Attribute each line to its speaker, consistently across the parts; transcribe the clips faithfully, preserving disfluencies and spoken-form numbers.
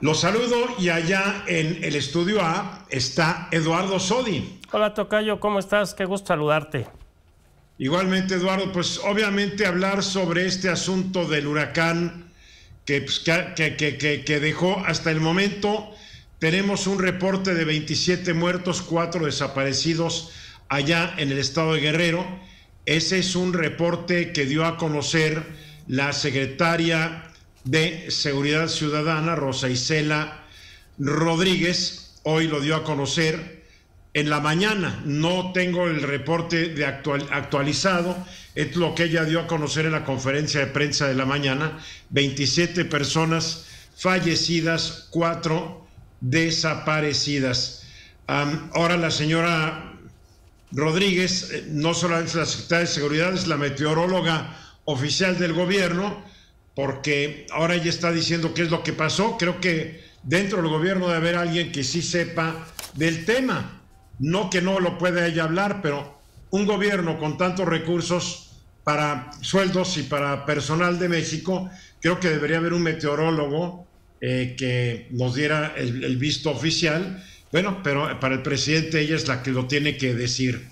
Speaker 1: Los saludo y allá en el estudio A está Eduardo Sodi.
Speaker 2: Hola Tocayo, ¿cómo estás? Qué gusto saludarte.
Speaker 1: Igualmente, Eduardo, pues obviamente hablar sobre este asunto del huracán que, pues, que, que, que, que dejó hasta el momento. Tenemos un reporte de veintisiete muertos, cuatro desaparecidos allá en el estado de Guerrero. Ese es un reporte que dio a conocer la secretaria de Seguridad Ciudadana, Rosa Isela Rodríguez. Hoy lo dio a conocer en la mañana. No tengo el reporte de actual, actualizado, es lo que ella dio a conocer en la conferencia de prensa de la mañana. veintisiete personas fallecidas, cuatro desaparecidas. Um, ahora la señora Rodríguez, eh, no solamente es la secretaria de Seguridad, es la meteoróloga oficial del gobierno, porque ahora ella está diciendo qué es lo que pasó. Creo que dentro del gobierno debe haber alguien que sí sepa del tema. No que no lo pueda ella hablar, pero un gobierno con tantos recursos para sueldos y para personal de México, creo que debería haber un meteorólogo eh, que nos diera el, el visto oficial. Bueno, pero para el presidente ella es la que lo tiene que decir.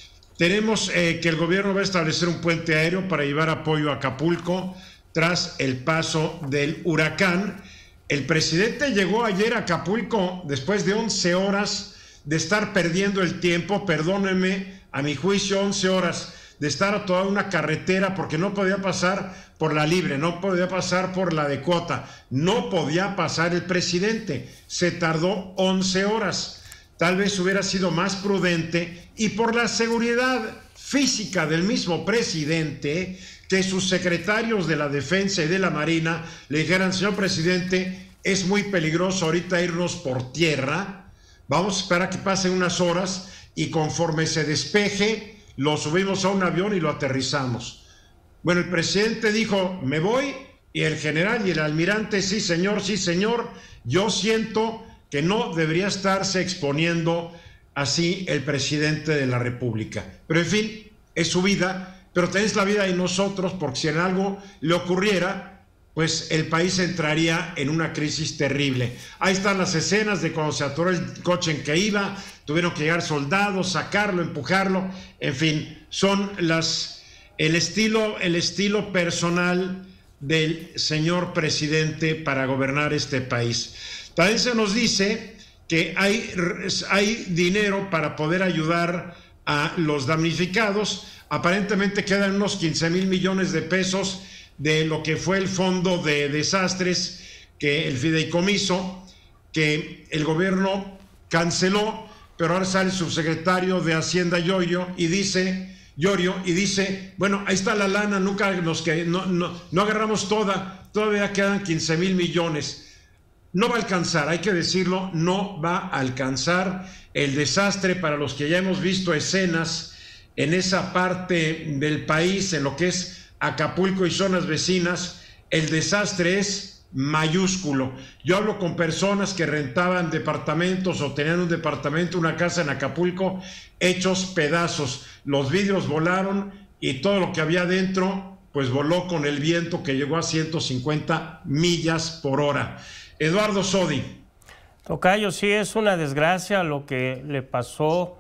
Speaker 1: Tenemos eh, que el gobierno va a establecer un puente aéreo para llevar apoyo a Acapulco tras el paso del huracán. El presidente llegó ayer a Acapulco después de once horas de estar perdiendo el tiempo, perdónenme, a mi juicio, once horas de estar a toda una carretera porque no podía pasar por la libre, no podía pasar por la de cuota, no podía pasar el presidente, se tardó once horas. Tal vez hubiera sido más prudente y por la seguridad física del mismo presidente, que sus secretarios de la Defensa y de la Marina le dijeran: señor presidente, es muy peligroso ahorita irnos por tierra, vamos a esperar a que pasen unas horas y conforme se despeje, lo subimos a un avión y lo aterrizamos. Bueno, el presidente dijo: me voy, y el general y el almirante: sí señor, sí señor, yo siento que no debería estarse exponiendo así el presidente de la República. Pero en fin, es su vida, pero tenés la vida de nosotros, porque si en algo le ocurriera, pues el país entraría en una crisis terrible. Ahí están las escenas de cuando se atoró el coche en que iba, tuvieron que llegar soldados, sacarlo, empujarlo, en fin, son las, el estilo, el estilo personal del señor presidente para gobernar este país. También se nos dice que hay, hay dinero para poder ayudar a los damnificados. Aparentemente quedan unos quince mil millones de pesos de lo que fue el fondo de desastres, que el fideicomiso, que el gobierno canceló, pero ahora sale el subsecretario de Hacienda Yoyo y dice, Llorio, y dice, bueno, ahí está la lana, nunca nos que no, no, no agarramos toda, todavía quedan quince mil millones. No va a alcanzar, hay que decirlo, no va a alcanzar el desastre. Para los que ya hemos visto escenas en esa parte del país, en lo que es Acapulco y zonas vecinas, el desastre es mayúsculo. Yo hablo con personas que rentaban departamentos o tenían un departamento, una casa en Acapulco, hechos pedazos. Los vidrios volaron y todo lo que había dentro, pues voló con el viento, que llegó a ciento cincuenta millas por hora. Eduardo Sodi.
Speaker 2: Tocayo, sí es una desgracia lo que le pasó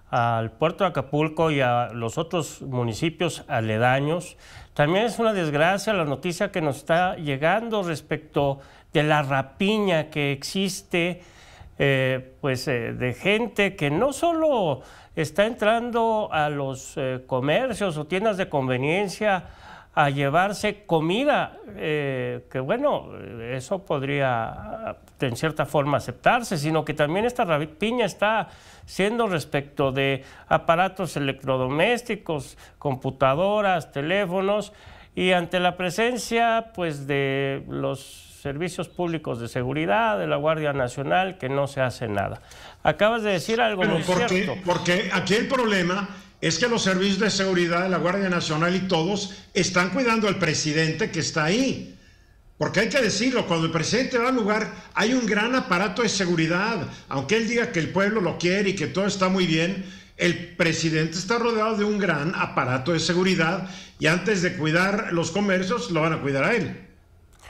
Speaker 2: al puerto de Acapulco y a los otros municipios aledaños. También es una desgracia la noticia que nos está llegando respecto de la rapiña que existe, eh, pues eh, de gente que no solo está entrando a los eh, comercios o tiendas de conveniencia a llevarse comida, eh, que bueno, eso podría en cierta forma aceptarse, sino que también esta rapiña está siendo respecto de aparatos electrodomésticos, computadoras, teléfonos, y ante la presencia pues de los servicios públicos de seguridad, de la Guardia Nacional, que no se hace nada. Acabas de decir algo
Speaker 1: Pero
Speaker 2: muy
Speaker 1: porque,
Speaker 2: cierto.
Speaker 1: Porque aquí el problema es que los servicios de seguridad de la Guardia Nacional y todos están cuidando al presidente que está ahí. Porque hay que decirlo, cuando el presidente va al lugar hay un gran aparato de seguridad. Aunque él diga que el pueblo lo quiere y que todo está muy bien, el presidente está rodeado de un gran aparato de seguridad y antes de cuidar los comercios lo van a cuidar a él.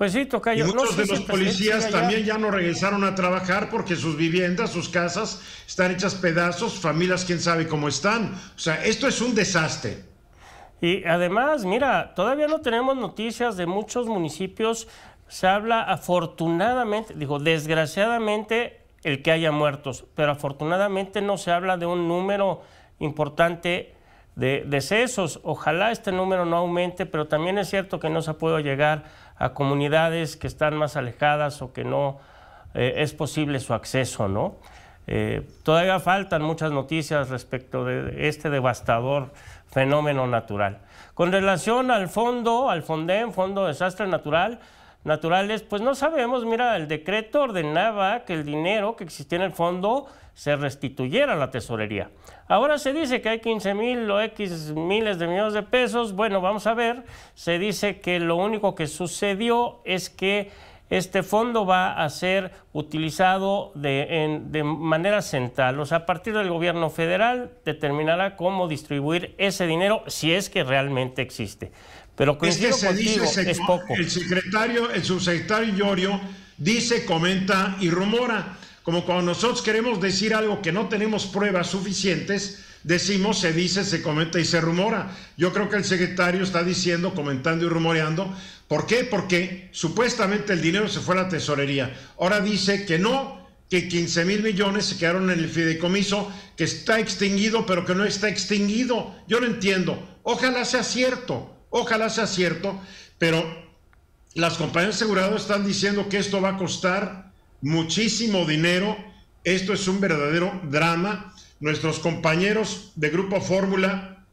Speaker 2: Pues sí, tocayo.
Speaker 1: Y muchos
Speaker 2: no sé
Speaker 1: de los
Speaker 2: si
Speaker 1: policías
Speaker 2: allá.
Speaker 1: también ya no regresaron a trabajar porque sus viviendas, sus casas están hechas pedazos, familias quién sabe cómo están. O sea, esto es un desastre.
Speaker 2: Y además, mira, todavía no tenemos noticias de muchos municipios. Se habla afortunadamente, digo, desgraciadamente, el que haya muertos, pero afortunadamente no se habla de un número importante de decesos. Ojalá este número no aumente, pero también es cierto que no se ha podido llegar a comunidades que están más alejadas o que no eh, es posible su acceso, ¿no? Eh, todavía faltan muchas noticias respecto de este devastador fenómeno natural. Con relación al fondo, al FONDEM, Fondo de Desastres Natural, Naturales, pues no sabemos. Mira, el decreto ordenaba que el dinero que existía en el fondo se restituyera a la tesorería. Ahora se dice que hay quince mil o X miles de millones de pesos. Bueno, vamos a ver. Se dice que lo único que sucedió es que este fondo va a ser utilizado de, en, de manera central. O sea, a partir del gobierno federal determinará cómo distribuir ese dinero si es que realmente existe. Pero coincido
Speaker 1: es que se
Speaker 2: contigo,
Speaker 1: dice, se,
Speaker 2: es poco.
Speaker 1: El secretario, el subsecretario Llorio dice, comenta y rumora. Como cuando nosotros queremos decir algo que no tenemos pruebas suficientes, decimos, se dice, se comenta y se rumora. Yo creo que el secretario está diciendo, comentando y rumoreando. ¿Por qué? Porque supuestamente el dinero se fue a la tesorería. Ahora dice que no, que quince mil millones se quedaron en el fideicomiso, que está extinguido, pero que no está extinguido. Yo no entiendo. Ojalá sea cierto. Ojalá sea cierto, pero las compañías aseguradoras están diciendo que esto va a costar muchísimo dinero. Esto es un verdadero drama. Nuestros compañeros de Grupo Fórmula,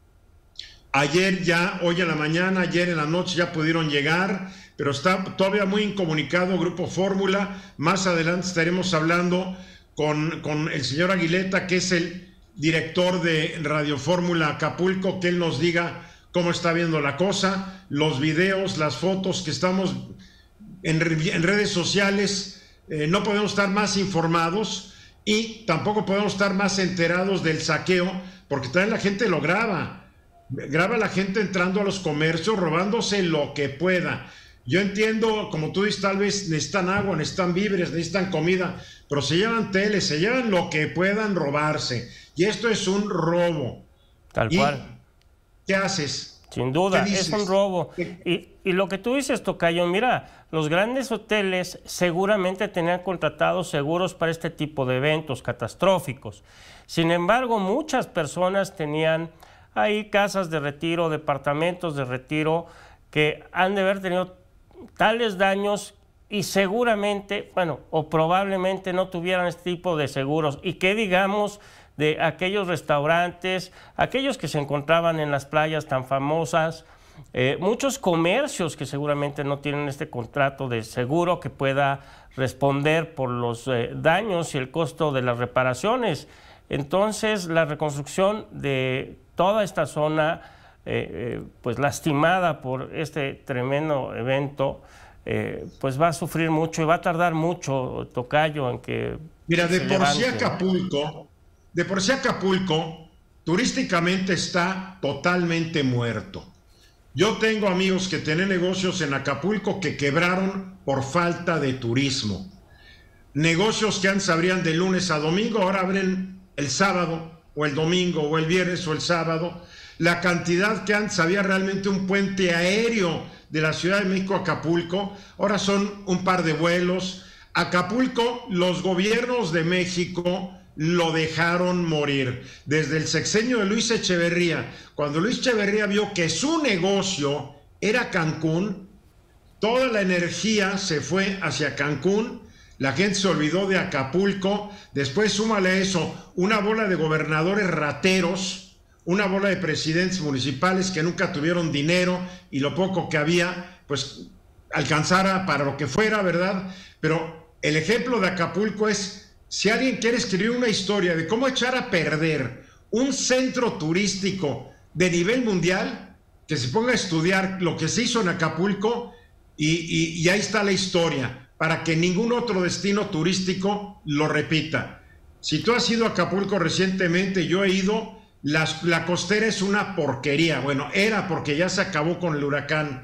Speaker 1: ayer ya, hoy en la mañana, ayer en la noche ya pudieron llegar, pero está todavía muy incomunicado Grupo Fórmula. Más adelante estaremos hablando con, con el señor Aguileta, que es el director de Radio Fórmula Acapulco, que él nos diga cómo está viendo la cosa, los videos, las fotos que estamos en, en redes sociales. Eh, no podemos estar más informados y tampoco podemos estar más enterados del saqueo, porque también la gente lo graba, graba a la gente entrando a los comercios, robándose lo que pueda. Yo entiendo, como tú dices, tal vez necesitan agua, necesitan víveres, necesitan comida, pero se llevan tele, se llevan lo que puedan robarse, y esto es un robo.
Speaker 2: Tal
Speaker 1: y,
Speaker 2: cual.
Speaker 1: ¿Qué haces?
Speaker 2: Sin duda, es un robo. Y, y lo que tú dices, tocayo, mira, los grandes hoteles seguramente tenían contratados seguros para este tipo de eventos catastróficos. Sin embargo, muchas personas tenían ahí casas de retiro, departamentos de retiro, que han de haber tenido tales daños y seguramente, bueno, o probablemente no tuvieran este tipo de seguros. Y que digamos de aquellos restaurantes, aquellos que se encontraban en las playas tan famosas, eh, muchos comercios que seguramente no tienen este contrato de seguro que pueda responder por los eh, daños y el costo de las reparaciones. Entonces, la reconstrucción de toda esta zona, eh, eh, pues lastimada por este tremendo evento, eh, pues va a sufrir mucho y va a tardar mucho, tocayo, en que...
Speaker 1: Mira, de por sí Acapulco... De por sí Acapulco, turísticamente está totalmente muerto. Yo tengo amigos que tienen negocios en Acapulco que quebraron por falta de turismo. Negocios que antes abrían de lunes a domingo, ahora abren el sábado, o el domingo, o el viernes, o el sábado. La cantidad que antes había realmente un puente aéreo de la Ciudad de México a Acapulco, ahora son un par de vuelos. Acapulco, los gobiernos de México lo dejaron morir. Desde el sexenio de Luis Echeverría, cuando Luis Echeverría vio que su negocio era Cancún, toda la energía se fue hacia Cancún, la gente se olvidó de Acapulco. Después súmale a eso una bola de gobernadores rateros, una bola de presidentes municipales que nunca tuvieron dinero y lo poco que había, pues alcanzara para lo que fuera, ¿verdad? Pero el ejemplo de Acapulco es... Si alguien quiere escribir una historia de cómo echar a perder un centro turístico de nivel mundial, que se ponga a estudiar lo que se hizo en Acapulco y, y, y ahí está la historia, para que ningún otro destino turístico lo repita. Si tú has ido a Acapulco recientemente, yo he ido, las, la costera es una porquería. Bueno, era porque ya se acabó con el huracán,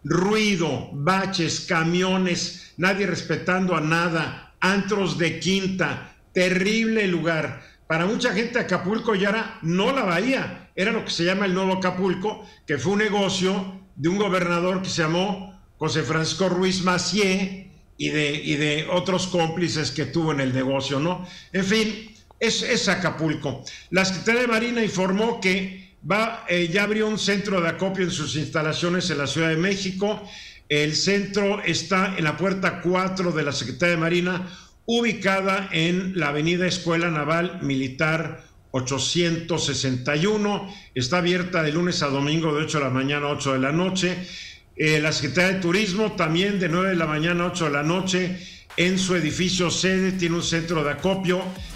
Speaker 1: ruido, baches, camiones, nadie respetando a nada, antros de quinta, terrible lugar. Para mucha gente Acapulco ya era no la bahía, era lo que se llama el nuevo Acapulco, que fue un negocio de un gobernador que se llamó José Francisco Ruiz Massieu y de, y de otros cómplices que tuvo en el negocio, ¿no? En fin, es, es Acapulco. La Secretaría de Marina informó que va, eh, ya abrió un centro de acopio en sus instalaciones en la Ciudad de México. El centro está en la puerta cuatro de la Secretaría de Marina, ubicada en la avenida Escuela Naval Militar ochocientos sesenta y uno. Está abierta de lunes a domingo de ocho de la mañana a ocho de la noche. Eh, la Secretaría de Turismo también de nueve de la mañana a ocho de la noche en su edificio sede tiene un centro de acopio